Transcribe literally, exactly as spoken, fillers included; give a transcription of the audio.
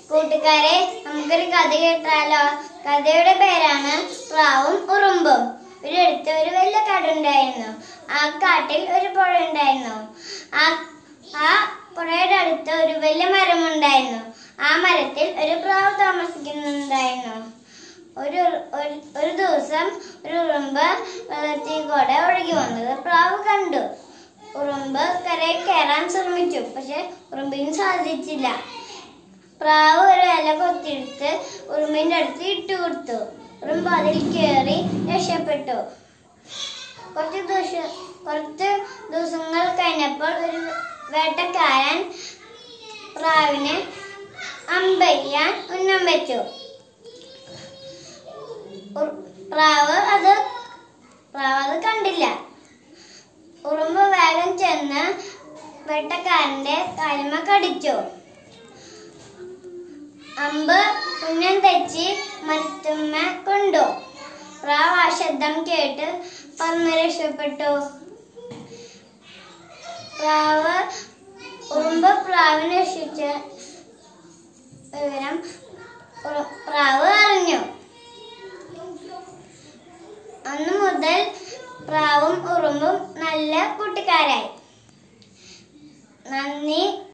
കൂട്ടുകാരെ, നമുക്കൊരു കഥ കേട്ടാലോ? കഥയുടെ പേരാണ് പ്രാവും ഉറുമ്പും. ഒരിടത്ത് ഒരു വലിയ കാടുണ്ടായിരുന്നു. ആ കാട്ടിൽ ഒരു പുഴ ഉണ്ടായിരുന്നു. ആ ആ പുഴയുടെ അടുത്ത് ഒരു വലിയ മരമുണ്ടായിരുന്നു. ആ മരത്തിൽ ഒരു പ്രാവ് താമസിക്കുന്നുണ്ടായിരുന്നു. ഒരു ഒരു ദിവസം ഒരു ഉറുമ്പ് വെള്ളത്തിൽ കൂടെ ഒഴുകി വന്നത് പ്രാവ് കണ്ടു. ഉറുമ്പ് കരയിൽ കയറാൻ ശ്രമിച്ചു, പക്ഷെ ഉറുമ്പിന് സാധിച്ചില്ല. പ്രാവ് ഒരു ഇല കൊത്തിയെടുത്ത് ഉറുമ്പിന്റെ അടുത്ത് ഇട്ടു കൊടുത്തു. ഉറുമ്പ് അതിൽ കയറി രക്ഷപ്പെട്ടു. കുറച്ച് ദിവസം കുറച്ച് ദിവസങ്ങൾ കഴിഞ്ഞപ്പോൾ ഒരു വേട്ടക്കാരൻ പ്രാവിനെ അമ്പെയ്യാൻ ഉന്നം വെച്ചു. പ്രാവ് അത് പ്രാവ് അത് കണ്ടില്ല. ഉറുമ്പ് വേഗം ചെന്ന് വേട്ടക്കാരന്റെ കാലുമ കടിച്ചു. അമ്പ് ഉന്നം തെച്ചി മരത്തുമ്മ കൊണ്ടു. പ്രാവ് ആ ശബ്ദം കേട്ട് പറന്ന് രക്ഷപ്പെട്ടു. പ്രാവ് ഉറുമ്പ് പ്രാവിനെ രക്ഷിച്ച വിവരം പ്രാവ് അറിഞ്ഞു. അന്നു മുതൽ പ്രാവും ഉറുമ്പും നല്ല കൂട്ടുകാരായി. നന്ദി.